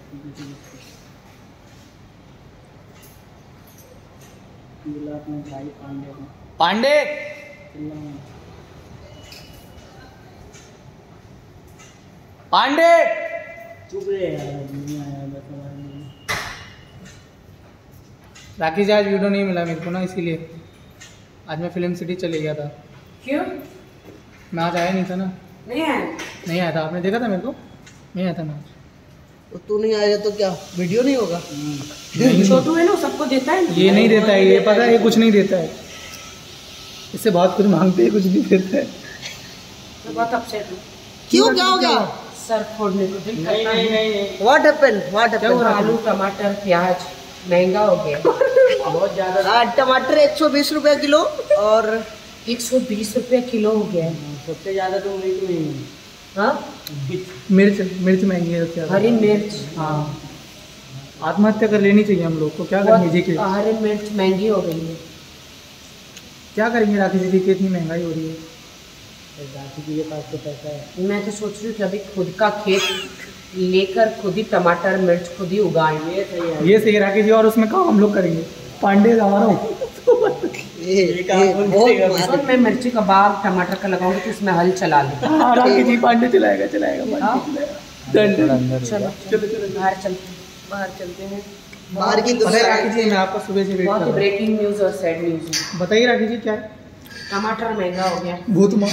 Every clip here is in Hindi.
पांडे पांडे चुप रहे यार। राखी जी आज वीडियो नहीं मिला मेरे को ना, इसीलिए आज मैं फिल्म सिटी चले गया था। क्यों? मैं आज आया नहीं था ना। नहीं आया? नहीं आया था, आपने देखा था मेरे को? नहीं आया था मैं आज। तो तू नहीं आया तो क्या वीडियो नहीं होगा? छोटू है ना, सबको देता है। ये नहीं देता है, ये पता है, ये कुछ नहीं देता है। इससे बहुत कुछ मांगते हैं, कुछ नहीं देता है। मैं बहुत अपसेट हूँ। क्यों, क्या हो गया? सर फोड़ने को दिल करता है। नहीं। What happened? आलू टमाटर प्याज महंगा हो गया बहुत ज्यादा। टमाटर 120 रुपए किलो और 120 रुपये किलो हो गया। सबसे ज्यादा तो मिर्च में। हाँ, मिर्च महंगी है सबसे ज्यादा। हरी मिर्च। हाँ, आत्महत्या कर लेनी चाहिए हम लोग को। क्या करेंगे जी के? हरी मिर्च महंगी हो गई है। क्या करेंगे राखी जी की इतनी महंगाई हो रही है? राखी जी के पास तो पैसा है। मैं तो सोच रही हूँ कि अभी खुद का खेत लेकर खुद ही टमाटर मिर्च खुद ही उगाएंगे। ये सही है राखी जी, और उसमें काम हम लोग करेंगे। पांडे हमारा मैं मिर्ची कबाब टमाटर का लगाऊंगी तो उसमें हल चला लूँ। हाँ, राखी जी पांडे चलाएगा। चलो बाहर चलते हैं। बाहर की राखी जी मैं आपका सुबह से वेट कर रहा हूँ। ब्रेकिंग न्यूज और सैड न्यूज। बताइए राखी जी क्या है? टमाटर महंगा हो गया। भूत मार।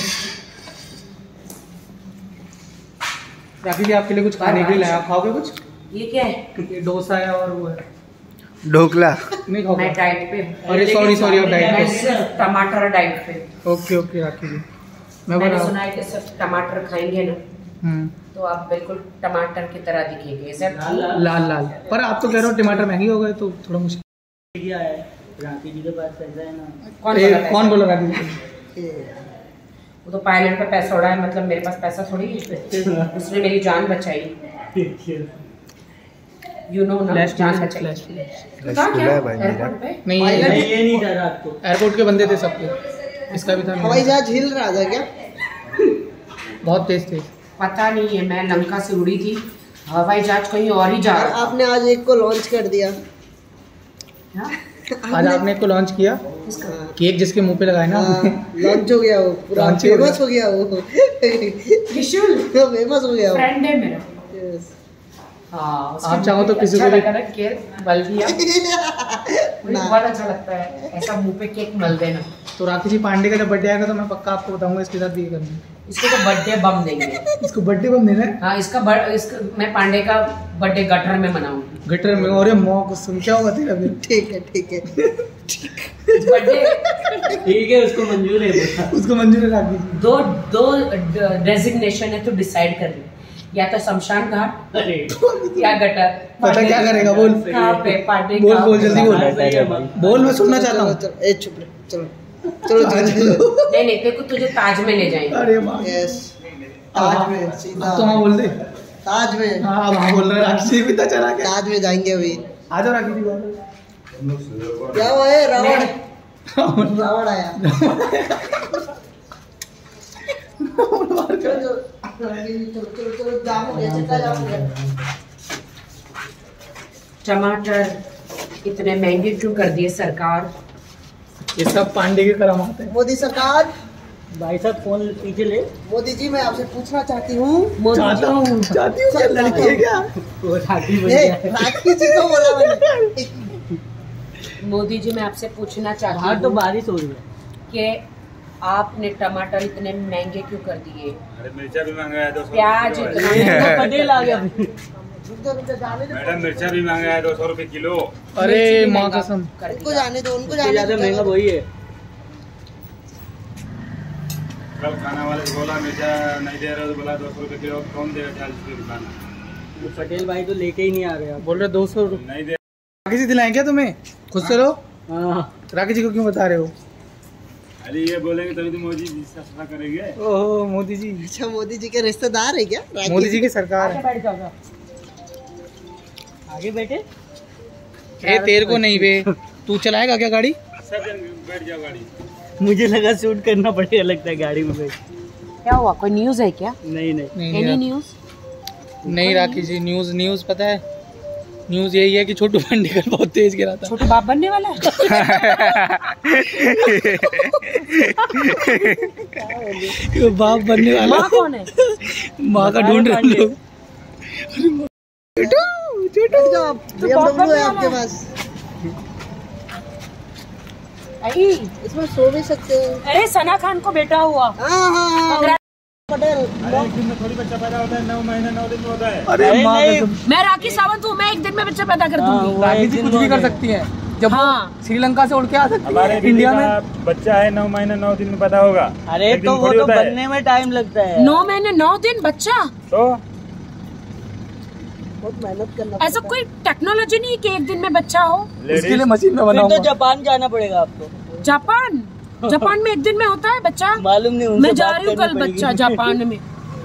राखी जी आपके लिए कुछ खाने के लिए लाया, आप खाओगे कुछ? ये क्या है? ये डोसा है और वो है ढोकला। नहीं खाओगे? मैं डाइट पे हूँ। अरे सॉरी आप डाइट मैं पे। सिर्फ टमाटर डाइट पे। ओके राखी जी मैंने सुना है कि सिर्फ टमाटर खाएंगे ना हम्म, तो आप बिल्कुल टमाटर की तरह दिखेंगे। सब लाल। पर आप तो कह रहे हो टमाटर महंगे हो गए तो थोड़ा मुश्किल है। राखी जी के पास पैसा है ना। कौन बोला राखी जी? वो तो पायलट पे पैसा उड़ा है, मतलब मेरे पास पैसा थोड़ी है। उसने मेरी जान बचाई। यू नो ना, जान बचाई। कहाँ क्या? एयरपोर्ट पे? नहीं, ये नहीं था रात को। एयरपोर्ट के बंदे थे सबके। इसका भी था। हवाई जहाज हिल रहा था क्या? बहुत तेज थे। पता नहीं है, मैं लंका से उड़ी थी, हवाई जहाज कहीं और ही जा रहा था। आपने आज एक को लॉन्च कर दिया। आज आपने एक को लॉन्च किया। केक जिसके मुंह पे लगाए ना, लॉन्च हो गया, वो पूरा फेमस हो गया। वो त्रिशूल फेमस हो गया। फ्रेंड है मेरा। आप चाहो तो किसी को भी केक मल दिया। मुझे बहुत अच्छा लगता है ऐसा मुंह पे केक मल देना। तो राखी जी पांडे का जब बर्थडे आएगा तो मैं पक्का आपको बताऊंगा इसके साथ भी ये करना। इसको तो बर्थडे बम देंगे। इसको बर्थडे बम देना है? हाँ, इसका मैं पांडे का बर्थडे गटर में मनाऊंगी। गटर में? और मौक सुन क्या होगा तेरा फिर? ठीक है बर्थडे ठीक है, उसको मंजूर है। उसको मंजूर है राखी जी। दो डेजिग्नेशन है तो डिसाइड कर ले, या तो शमशान घाट या गटर। पता क्या करेगा? बोल कहाँ पे पांडे? बोल जल्दी बोल मैं सुनना चाहता हूँ। चुप रहे, चलो नहीं देखो, तुझे ताज में ले जाएंगे। अरे माँ, यस, ताज में सीधा। तो हाँ बोल दे। ताज में। हाँ वहाँ बोल रहा है राखी जी भी चला गया। ताज में जाएंगे अभी। आ जाओ राखी जी। क्या हुआ है? रावण आया। टमाटर इतने महंगे क्यों कर दिए सरकार? ये सब पांडे के करामात है। मोदी सरकार। भाई साहब फोन पीछे ले। मोदी जी मैं आपसे पूछना चाहती हूँ। चाहती हूँ लड़की है क्या? राखी जी को बोला मैंने। मोदी जी मैं आपसे पूछना चाहती हूँ। तो बारिश हो रही है कि आपने टमाटर इतने महंगे क्यों कर दिए? अरे मिर्चा भी महंगा है 200। प्याज इतना पटेल आ गया। मैडम मिर्चा भी महंगा है 200 रुपए किलो। अरे माँ कसम। उनको जाने दो, उनको जाने दो। महंगा वही है। कल खाना वाले से बोला मिर्चा नहीं दे रहे तो बोला 200 रुपए किलो। कौन देगा 40 रुपए दुकान? पटेल भाई तो लेके ही नहीं आ रहे। बोल रहे 200 रुपये नहीं दे। राखी जी दिलाएं क्या तुम्हें? खुद से लो। राखी जी को क्यों बता रहे हो? अरे ये बोलेंगे तभी तो मोदी जी सस्ता करेंगे। ओह मोदी जी। अच्छा, मोदी जी के रिश्तेदार है क्या? मोदी जी की सरकार है। बैठ जाओ। आगे बैठे। तेरे को नहीं बे, तू चलाएगा क्या गाड़ी? सब जन बैठ जाओ गाड़ी। मुझे लगा शूट करना पड़ेगा, लगता है गाड़ी में बैठ। क्या हुआ? कोई न्यूज है क्या? नहीं एनी न्यूज? नहीं राखी जी, न्यूज पता है न्यूज यही है कि छोटू भंडेकर बहुत तेज गिरा था। छोटू बाप बनने वाला है। बाप बनने वाला। माँ कौन है? माँ का ढूंढ रहे लोग। BMW है आपके पास, इसमें सो भी सकते हैं। अरे सना खान को बेटा हुआ। हाँ पटेल। एक दिन में थोड़ी बच्चा पैदा होता है, 9 महीने 9 दिन में होता है। अरे माँ मैं राखी सावंत हूँ, मैं एक दिन में बच्चा पैदा कर दूंगी। राखी जी कुछ भी कर सकती है। जब हाँ। श्रीलंका से उड़ के आ सकती हमारे है इंडिया में। बच्चा है 9 महीने 9 दिन में पैदा होगा। अरे तो वो तो बनने में टाइम लगता है। 9 महीने 9 दिन बच्चा, तो बहुत मेहनत करना ऐसा कोई टेक्नोलॉजी नहीं है कि एक दिन में बच्चा हो। इसके लिए मशीन में बना तो जापान जाना पड़ेगा आपको। जापान में एक दिन में होता है बच्चा। मालूम नहीं, मैं जा रही हूँ कल बच्चा जापान में।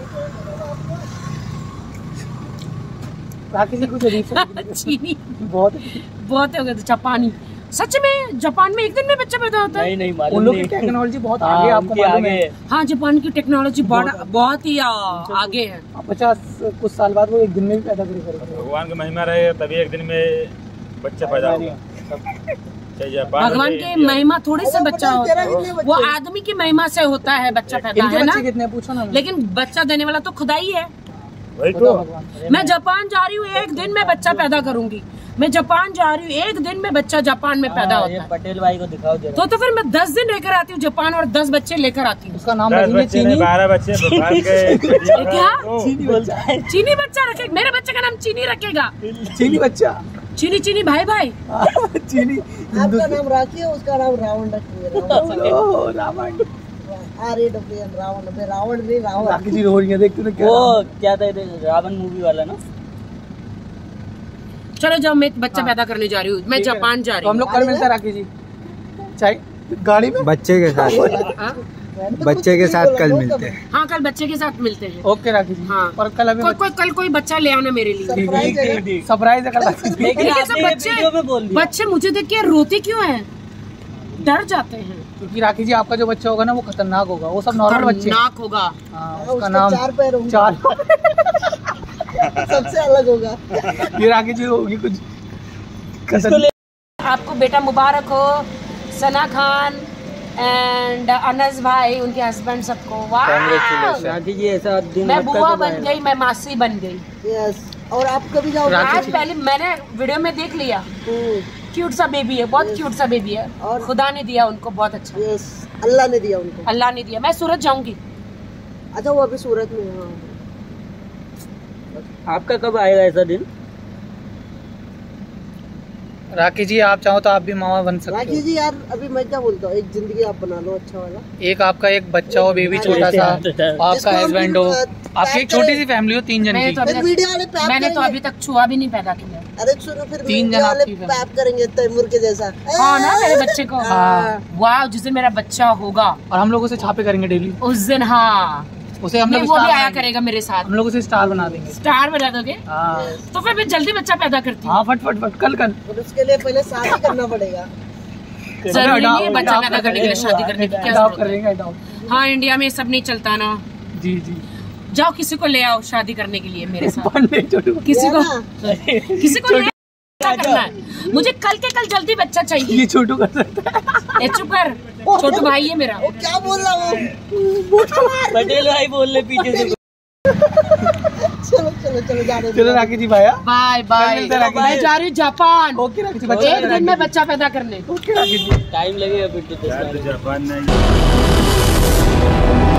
राखी जी कुछ चीनी बहुत हो गया जापानी। सच में जापान में एक दिन में बच्चा पैदा होता है? नहीं उन मालूम लोग की टेक्नोलॉजी बहुत आगे है, आपको मालूम है। हाँ, जापान की टेक्नोलॉजी बहुत ही आगे है। 50 कुछ साल बाद वो एक दिन में भी पैदा करेगा। भगवान की महिमा रहे तभी एक दिन में बच्चा पैदा होगा। भगवान की महिमा थोड़ी से बच्चा होता है, वो आदमी की महिमा से होता है बच्चा पैदा, है ना। कितने पूछो ना। लेकिन बच्चा देने वाला तो खुदा ही है। वही तो मैं जापान जा रही हूँ, एक दिन में बच्चा पैदा करूंगी। मैं जापान जा रही हूँ, एक दिन में बच्चा जापान में पैदा होता है। पटेल भाई को दिखाओ जरा। तो फिर मैं 10 दिन लेकर आती हूँ जापान और 10 बच्चे लेकर आती हूँ। उसका नाम 10 रखेंगे बच्चे चीनी। 12 बच्चे भगवान के। क्या? चीनी बच्चा। चीनी बच्चा रखेगा, मेरे बच्चे का नाम चीनी रखेगा। चीनी बच्चा। चीनी भाई चीनी। आपका नाम राखी है, उसका नाम रावण रखिए। रावण। रावण नहीं रावण। राखी जी रो रही है, देख तूने क्या। वो क्या था रावण मूवी वाला ना। चलो जब मैं बच्चा पैदा करने जा रही हूँ, मैं जापान जा रही तो हम हूँ। लोग कल मिलते हैं राखी जी, चाहे गाड़ी में। बच्चे के साथ कल मिलते हैं। हाँ, कल बच्चे के साथ मिलते हैं। ओके राखी जी। हाँ। और कल अभी कल कोई बच्चा ले आना मेरे लिए। सरप्राइज है कल राखी जी। लेकिन सब बच्चे मुझे देख के रोते क्यों हैं? डर जाते हैं। क्योंकि राखी जी आपका जो बच्चा होगा ना वो खतरनाक होगा, वो सब नॉर्मल बच्चे हैं। खतरनाक होगा। हाँ, उसका नाम 4 पैर होंगे। 4 सबसे अलग होगा। ये राखी जी होगी कुछ। आपको बेटा मुबारक हो, सना खान एंड अनस भाई, उनके हस्बैंड, सबको। वाह, राखी जी ऐसा दिन मैं बुआ बन गई, मैं मासी बन गई। यस। और आप कभी जाओगे? आज पहले मैंने वीडियो में देख लिया, क्यूट सा बेबी है, बहुत क्यूट सा बेबी है। और खुदा ने दिया उनको बहुत अच्छा। यस, अल्लाह ने दिया उनको। अल्लाह ने दिया। मैं सूरत जाऊंगी। अच्छा, वो अभी सूरत में है। आपका कब आएगा ऐसा दिन? राखी जी आप चाहो तो आप भी मामा बन सकते राखी हो। जी यार, अभी मैं क्या बोलता हूँ, एक जिंदगी आप बना लो अच्छा वाला। एक आपका एक बच्चा हो, बेबी छोटा सा, आपका हस्बैंड हो, आपकी एक छोटी सी फैमिली हो 3 जन की। फिर वीडियो वाले पैप मैंने तो करेंगे। अभी तक छुआ भी नहीं पैदा किया। अरे सुनो, फिर 3 वीडियो जन वाले आपकी फैमिली। पैप करेंगे तैमूर के जैसा। हाँ ना, मेरे बच्चे को। हाँ। वाह, जिस दिन मेरा बच्चा होगा और हम लोग उसे छापे करेंगे डेली। उस दिन, हाँ, उसे हम लोग वो भी स्टार आया बनाएंगे। करेगा मेरे साथ। हम लोग उसे स्टार बना देंगे। स्टार बना दोगे? हाँ तो फिर मैं जल्दी बच्चा पैदा करती हूँ। हाँ, फट कल और उसके लिए पहले शादी करना पड़ेगा। जरूरी नहीं है बच्चा पैदा करने के लिए शादी करने की, क्या अडॉप्ट जरूरत है? करेंगे, अडॉप्ट। हाँ, इंडिया में सब नहीं चलता ना। जी जाओ किसी को ले आओ शादी करने के लिए मेरे साथ। पंडे छोटू किसी को ना? ले क्या करना है? मुझे कल के कल जल्दी बच्चा चाहिए। ये छोटू कर सकता है। ए, चुप कर, छोटू भाई है मेरा। वो क्या बोल रहा वो? पटेल भाई बोल रहे पीछे से। चलो जाने दो। चलो राखी जी भाया। Bye bye. मिलते हैं राखी मैं जी। जा रही हूँ जापान। ओके राखी जी, बच्चा एक दिन में बच्चा पैदा करने। ओके राखी जी। टाइम लगेगा फिर तो। जापान नहीं।